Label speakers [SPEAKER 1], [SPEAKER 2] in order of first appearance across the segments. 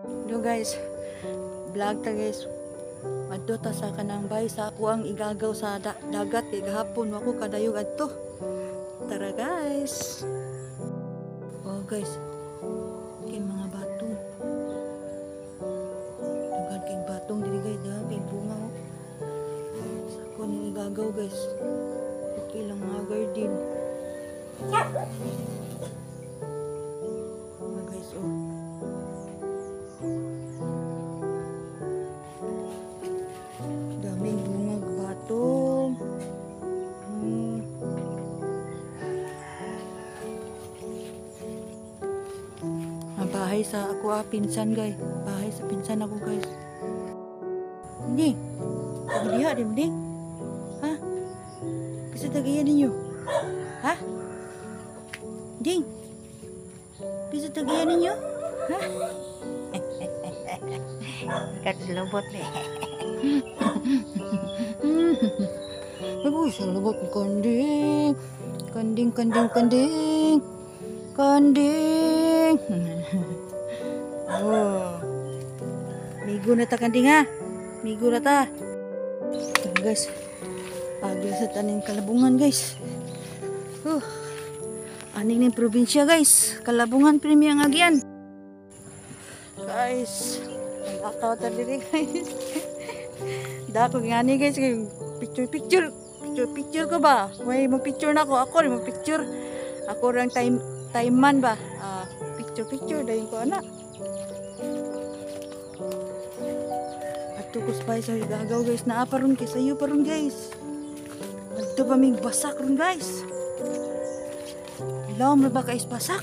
[SPEAKER 1] Hello guys, vlog ta guys. Adto ta sa kanang bay sa ako ang igagaw sa dagat kay gahapon ako kadayog adto. Tara guys. Oh guys. Kay mga batong. Dughan kay batong diri guys, daghan kay bunga oh. Sa ako ning igagaw guys. Okay lang mga garden. Oh guys oh. Daming bungag batong. Bahay sa ako pinsan guys. Bahay sa pinsan ako guys. Hindi. Diha din ding. Ha? Kasi tagayan ninyo. Ha? Ding. Kasi tagayan ninyo. Ha? Katlobot eh. Aduh, selebot kanding. Kanding. Oh. Migo na ta kanding ha. Migo na ta. Guys. Pagi sa taning Kalabungan guys. Aning ning probinsya guys. Kalabungan primi ang agyan. Guys. Lakaw ta diri guys. Dako ngani guys kay picture ko ba? May mo picture na ako rin mo picture. Ako rang time man ba? Picture dayon ko ana. Ato ko spy sa gagaw guys na aparon kay sayo paron guys. Adto pa mig basak ron guys. Ilaw mo ba kay basak?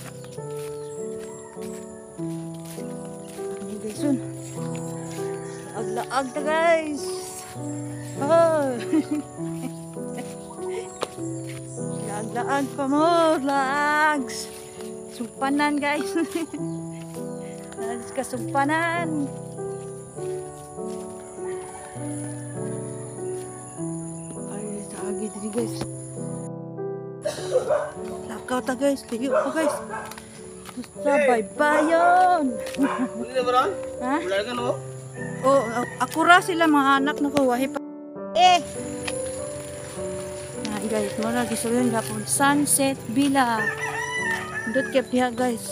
[SPEAKER 1] Ani guys son. Aglaag ta guys. Oh. Laag pa mo, lags. Sumpanan guys. Lags ka sumpanan. Ay, saagi diri guys. Lakaw ta guys, tiyo pa guys. Sabay bayon.
[SPEAKER 2] Hindi ba ron?
[SPEAKER 1] Ha?
[SPEAKER 2] Wala ka no?
[SPEAKER 1] Oh, ako ra sila mga anak na ko wahi pa. Guys, mo lagi sulihan gapon Sunset Villa. Dot kep diha guys.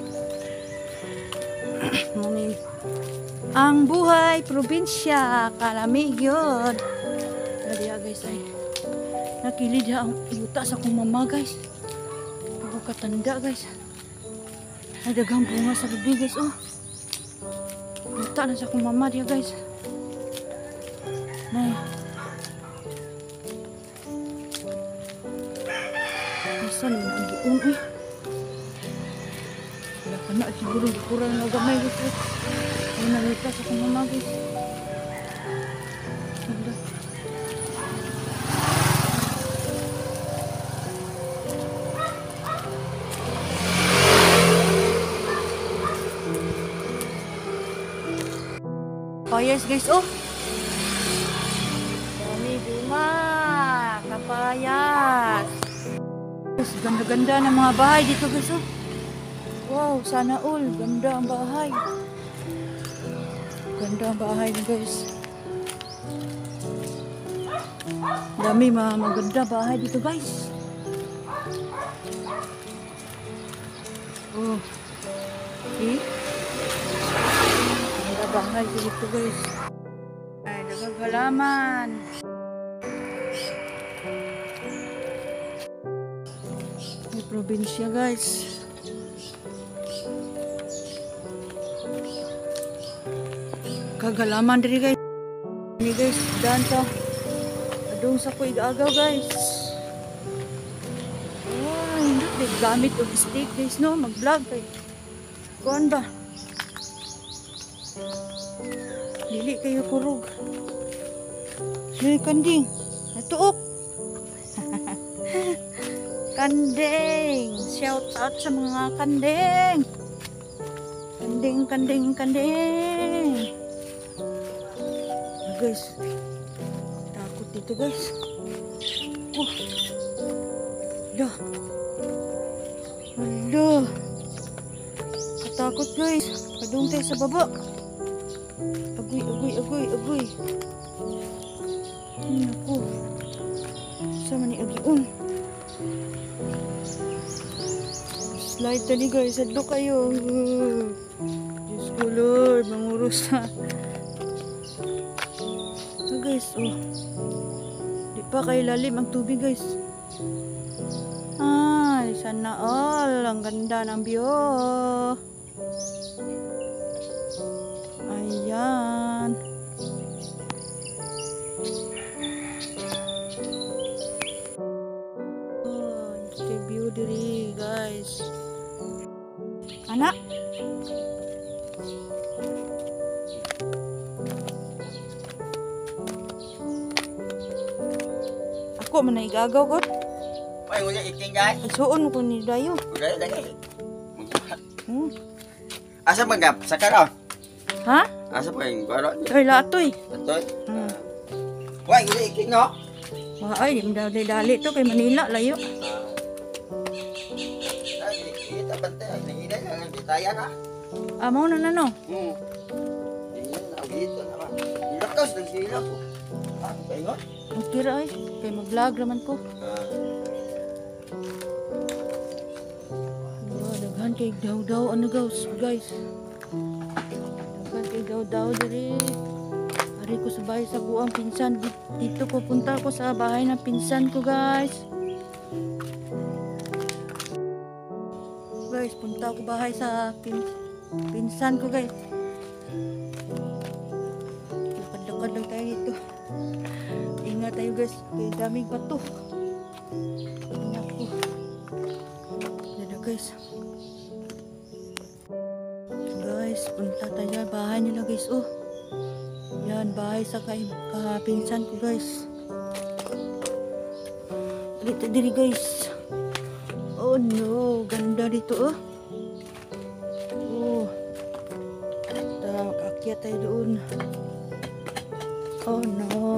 [SPEAKER 1] Mani ang buhay probinsya kalami gyud. Diha guys ay nakilid diha ang yuta sa akong mama guys. Ako katanda guys. Ay daghang bunga sa gabi guys oh. Yuta na sa akong mama diha guys. Nay. Saan mo ang giun eh? Wala ka na siguro kurang na gamay guys. Ay nalita sa kong mama guys. Wala. Payas guys oh. Dami bunga. Kapayas. Ganda-ganda ng mga bahay dito guys oh. Wow, sana all. Ganda ang bahay. Ganda ang bahay guys. Dami mga maganda bahay dito guys. Oh. Okay. Ganda bahay dito guys. Ay, dagang halaman. Probinsya guys. Kagalaman diri guys. Ini guys, dan ta. Adong sa ko igagaw guys. Oh, hindi gamit og stick guys no, mag-vlog kay. Kuan ba? Dili kayo kurog. Ni kanding. Natuok. Kanding! Shout out sa mga kanding! Kanding! Guys, takot dito guys. Hala. Katakot guys. Doon tayo sa baba. Agoy, agoy, agoy, agoy. Ay, naku. Sama ni Agiun. Slide tali guys. Sadlo kayo. Diyos ko Lord. Mangurus na. Ito guys. Oh. Di pa kayo lalim ang tubig guys. Ay, sana all. Ang ganda ng view. Ayan. Oh, it's a view diri guys. Anak. Ako man na igagaw ko.
[SPEAKER 2] Ay, wala iting guys.
[SPEAKER 1] Isuon ko ni Dayo.
[SPEAKER 2] Udah lagi. Asa magap sa karon?
[SPEAKER 1] Ha?
[SPEAKER 2] Asa pa yung karon?
[SPEAKER 1] Ay, latoy.
[SPEAKER 2] Atoy. Why wala iting no?
[SPEAKER 1] Ay, di dali to kay Manila, layo.
[SPEAKER 2] Ay, kita bantay nangida ang detayan ha.
[SPEAKER 1] Amo na no.
[SPEAKER 2] Yan na dito naman. Ilakas ng sila ko. Ah, paingon.
[SPEAKER 1] Ang kira ay, kay mag-vlog naman ko. Daghan kay daw-daw ano guys. Daghan kay daw-daw diri. Ari ko sa bahay sa buang pinsan. Dito ko punta ko sa bahay ng pinsan ko guys. Guys, punta ko bahay sa pinsan ko guys. Lakad-lakad lang tayo dito. Ingat tayo guys, kaya daming bato. Naku. Dada guys. Guys, punta tayo bahay nila guys. Oh. Yan, bahay sa kapinsan ko guys. Dito diri guys. Oh no, ganda dito oh. Oh. Kaakyat tayo doon. Oh no.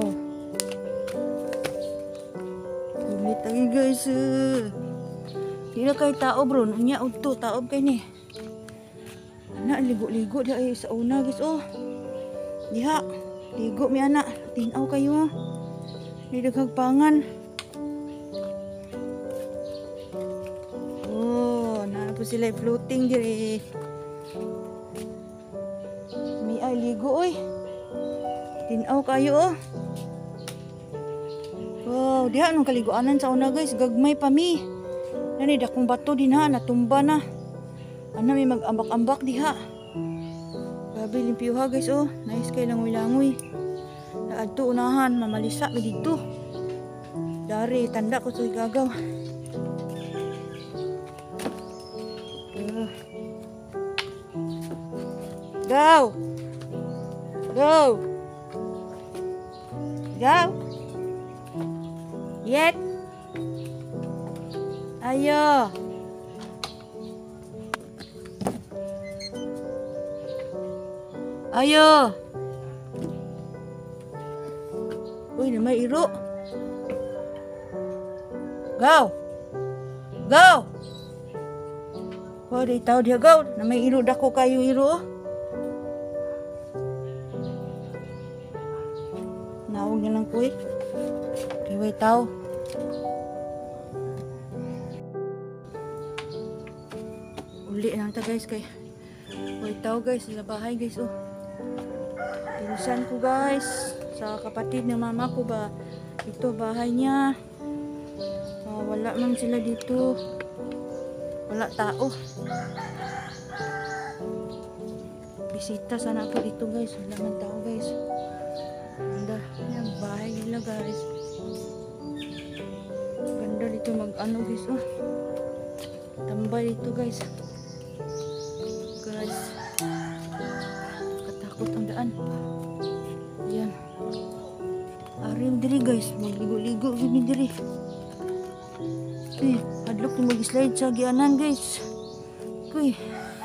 [SPEAKER 1] Ulit lagi guys. Hindi na kayo tao bro. Nya udto taob kayo ni. Anak ligo-ligo dia sa una guys oh. Diha. Ligo mi anak. Tinaw kayo. Di daghang pangan. Oh, na po sila floating diri. Mi ay ligo oy. Tinaw kayo oh. Wow, diha nung kaliguanan sa una guys, gagmay pa mi. Nani dakong bato din ha, natumba na. Ano may mag-ambak-ambak diha. Grabe limpyo ha guys oh, nice kay langoy-langoy. Naadto unahan, mamalisa mi dito. Dari tanda ko sa gagaw. Go! Go! Go! Yet. Ayo. Ayo. Uy, na may iro. Go. Go. Oh, di tao dia go. Na may iro dako kayo iro. Nawag na lang kuy. Kiway tao. Uli lang ta guys kay way tao guys sa bahay guys oh. Pinsan ko guys sa kapatid ng mama ko ba. Ito bahay niya. Wala man sila dito. Wala tao. Bisita sana ako dito guys. Wala man tao guys. Ganda. Yan bahay nila guys. Ganda dito mag-ano guys oh. Tambay dito guys. Guys. Katakot ang daan. Yan. Arim diri guys. Magligo-ligo gini diri. Uy, hadlok na mag-slide sa gianan guys. Uy.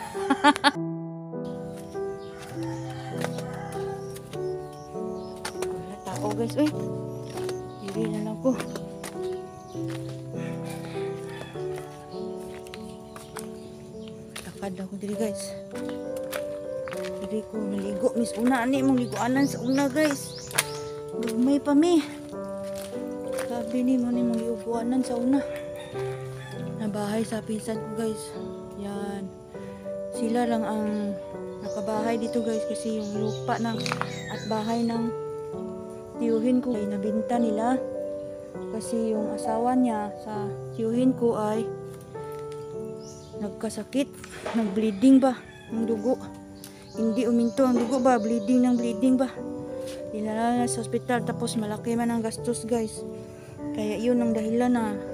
[SPEAKER 1] Wala tao guys. Uy. Diri na lang ko. Lakad ako diri guys. Diri ko maligo mis una ani mong liguanan sa una guys. Gumay pa mi. Sabi ni mo ni mong liguanan sa una. Na bahay sa pinsan ko guys. Yan. Sila lang ang nakabahay dito guys kasi yung lupa ng at bahay ng tiyuhin ko ay nabinta nila. Kasi yung asawa niya sa tiyuhin ko ay nagkasakit, nag-bleeding ba ang dugo. Hindi uminto ang dugo ba, bleeding ba. Dinala na sa ospital tapos malaki man ang gastos guys. Kaya yun ang dahilan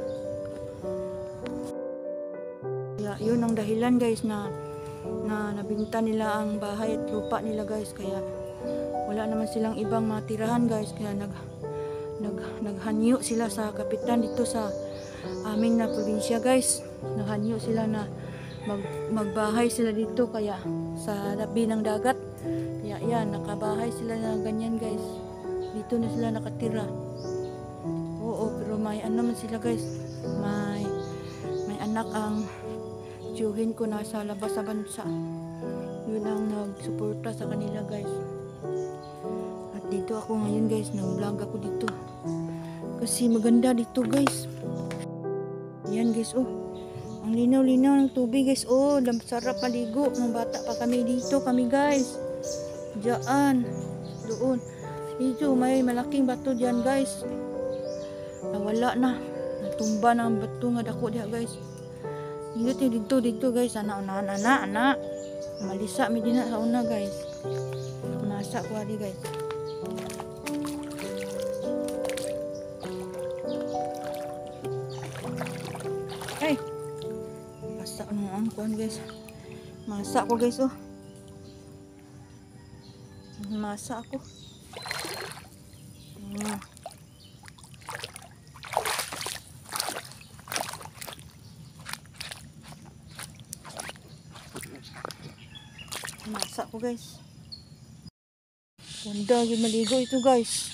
[SPEAKER 1] guys na nabinta nila ang bahay at lupa nila guys. Kaya wala naman silang ibang matirahan guys. Kaya naghanyo sila sa kapitan dito sa amin na probinsya guys. Naghanyo sila na magbahay sila dito kaya sa tabi ng dagat. Kaya yan, nakabahay sila na ganyan guys. Dito na sila nakatira. Oo, pero may ano man sila guys. May anak ang tiyuhin ko nasa labas sa bansa. Yun ang nagsuporta sa kanila guys. At dito ako ngayon guys, nag-vlog ako dito. Kasi maganda dito guys. Yan guys, oh. Ang linaw-linaw ng tubig guys. Oh, sarap maligo. Nung bata pa kami dito kami guys. Diyan. Doon. Dito may malaking bato diyan guys. Nawala na. Natumba na ang bato nga dako diya guys. Dito guys. Ana. Malisa mi din sa una guys. Nasa ko ali guys. Hey. Basta ano ang kuan guys. Masa ko guys oh. Masa ako. Masa ko guys. Ganda yung maligo ito guys.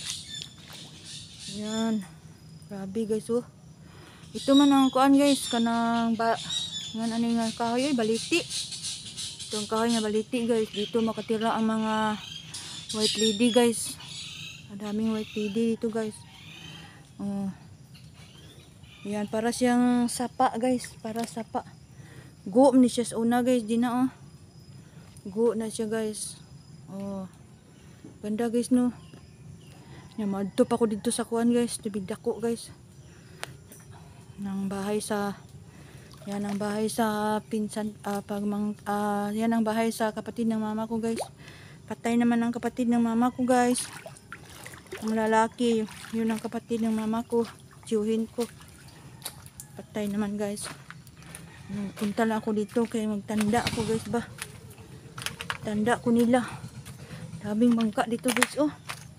[SPEAKER 1] Yan. Grabe guys oh. Ito man ang kuan guys. Kanang yan ano nga kahoy baliti. Ito ang kahoy nga baliti guys. Dito makatira ang mga white lady guys. Madaming white lady dito guys. Oh. Yan para siyang sapa guys. Para sapa. Go ni siya sa una guys. Di na oh. Go na siya guys. Oh. Ganda guys no. Yan madto pa ko dito sa kuan guys. Tubig dako guys. Nang bahay sa yan ang bahay sa pinsan yan ang bahay sa kapatid ng mama ko guys. Patay naman ang kapatid ng mama ko guys. Ang lalaki, yun ang kapatid ng mama ko, tiyuhin ko. Patay naman guys. Punta lang ako dito kaya magtanda ako guys ba. Tanda ko nila. Daming bangka dito guys oh.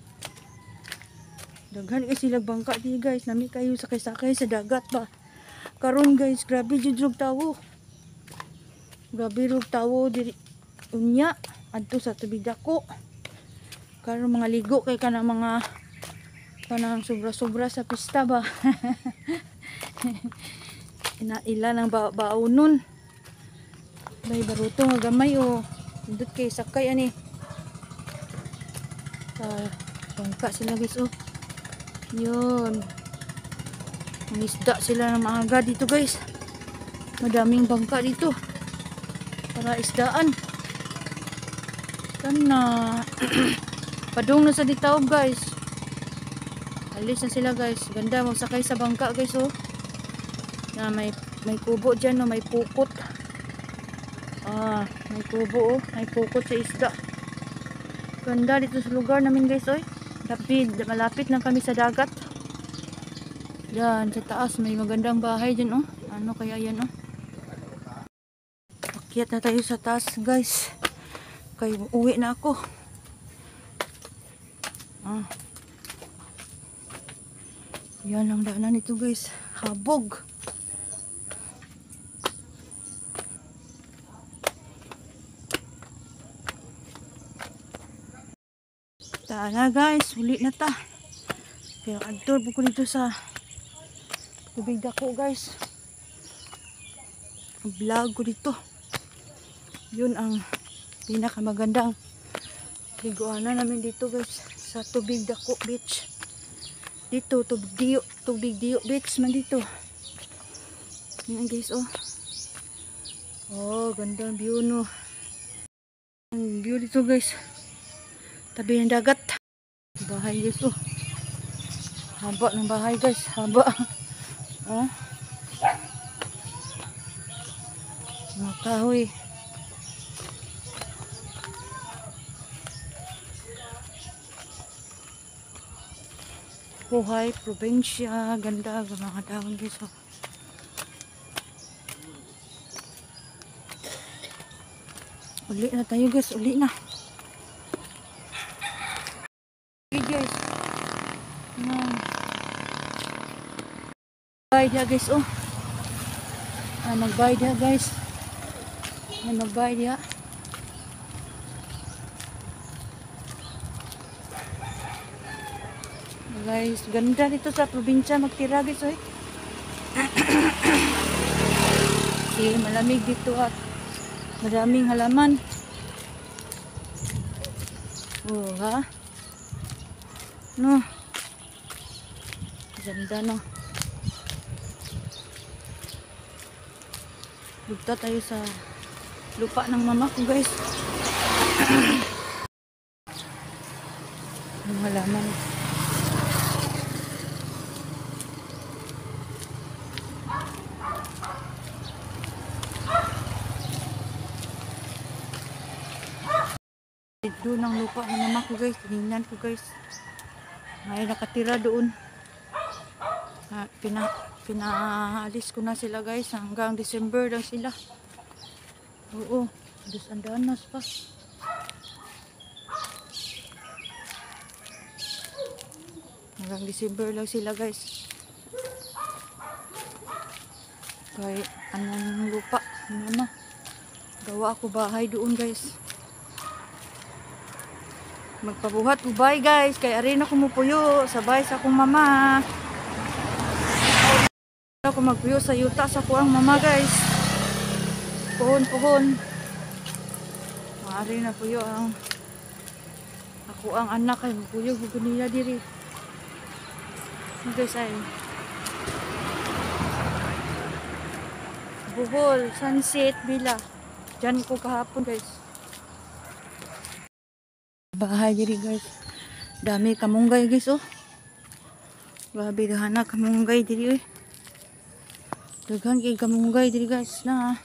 [SPEAKER 1] Daghan kasi sila bangka dito guys. Nami kayo sakay-sakay sa dagat ba. Karon guys, grabe jud rog tawo. Grabe rog tawo diri unya adto sa tubig dako. Karon mga ligo kay kanang mga kanang sobra-sobra sa pista ba. Ila ng baonon. May baruto nga gamay o. Indot kay sakay ani. Bangka sila guys oh. Yun. Isda sila ng maaga dito guys. Madaming bangka dito. Para isdaan. Kana. Padung na sa ditaob guys. Alis na sila guys. Ganda magsakay sa bangka guys oh. Na may kubo dyan no. May pukot. May kubo oh. May pukot sa isda. Ganda dito sa lugar namin guys oh. Malapit na kami sa dagat. Yan, sa taas may magandang bahay dyan oh. Ano kaya yan oh. Akyat na tayo sa taas guys. Kaya uwi na ako. Yan ang daanan nito guys. Habog. Tara guys, ulit na ta. Kaya adtor po ko dito sa tubig dako guys. Vlog ko dito. Yun ang Pinakamagandang liguanan namin dito guys sa Tubig Dako Beach. Dito Tubig Diyo Beach man dito. Yan guys oh. Oh, ganda ang view no. Ang view dito guys. Tabi ng dagat. Bahay guys oh. Haba ng bahay guys, haba. Oh. Mga kahoy. Buhay, probinsya, ganda, mga dahon guys. Oh. Uli na tayo guys, uli na. Okay guys. Magbayad ya guys, oh. Magbayad ya guys. Magbayad ya. Guys, ganda dito sa probinsya magtira guys, oy. Kasi malamig dito at maraming halaman. Oh, ha? No. Ganda no. Punta tayo sa lupa ng mama ko guys. Ang halaman. Doon ang lupa ng mama ko guys. Tingnan ko guys. May nakatira doon. Pinaalis ko na sila guys. Hanggang December lang sila. Oo. Dos andanas pa. Hanggang December lang sila guys. Kaya anong lupa ng mama. Gawa ako bahay doon guys. Magpabuhat ubay guys, kay ari na kumupuyo sabay sa akong mama. Ako magpuyo sa yuta sa kuang mama guys. Puhon. Maari na puyo ang ako ang anak ay magpuyo hugon nila diri. Guys ay Bohol, Sunset, Villa. Diyan ko kahapon guys. Bahay diri guys. Dami kamunggay guys oh. Grabe dahana kamunggay diri oy. Daghan kay kamunggay diri guys na.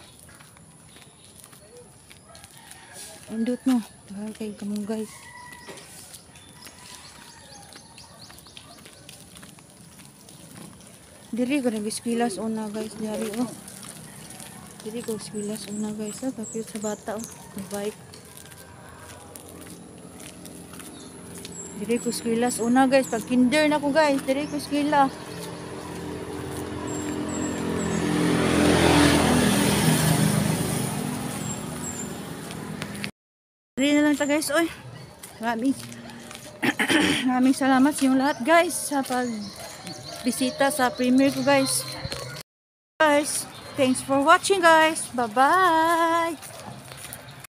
[SPEAKER 1] Indot no. Daghan kay kamunggay. Diri ko nag-eskwela una guys diri oh. Diri ko eskwela una guys oh. Tapi sa bata oh. Bike. Diri ko eskwela una guys, pag kinder na ko guys, diri ko eskwela. Diri na lang ta guys, oy. Maraming salamat sa inyong lahat guys sa pagbisita sa premiere ko guys. Guys, thanks for watching guys. Bye-bye.